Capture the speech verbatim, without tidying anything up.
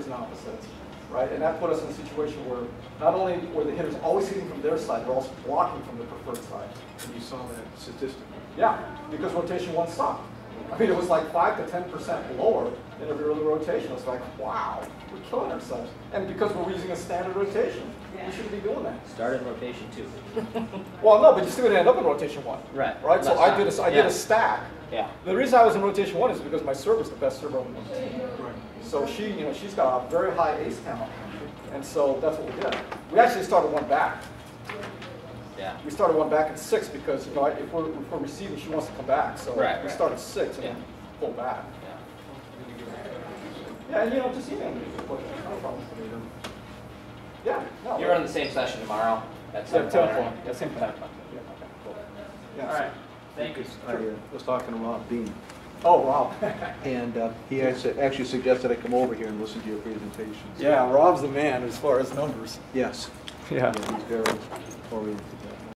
and opposites, right? And that put us in a situation where not only were the hitters always hitting from their side, they're also blocking from the preferred side. And you saw that statistically. Yeah, because rotation one stopped. I mean, it was like five to ten percent lower in every early rotation. It was like, wow, we're killing ourselves. And because we're using a standard rotation, we shouldn't be doing that. Start in rotation two. Well, no, but you still gonna end up in rotation one. Right. Right. So Less I time. did a, I Yeah. did a stack. Yeah. The reason I was in rotation one is because my server is the best server on the team. So she, you know, she's got a very high ace count, and so that's what we did. We actually started one back. Yeah. We started one back at six because, you know, if we're, if we're receiving, she wants to come back. So Right, we right. started six and Yeah. then pull back. Yeah. Yeah, and you know, just email me. No problem. Yeah. No, You're on the same session tomorrow at Yeah, some ten point. o'clock. right? Yeah, same time. Yeah, okay, cool. Yeah, All right. Thank you. I uh, was talking to Rob Bean, Oh, wow. and uh, he actually actually suggested I come over here and listen to your presentation. So, Yeah, Rob's the man as far as numbers. Yes. Yeah. Yeah, he's very oriented.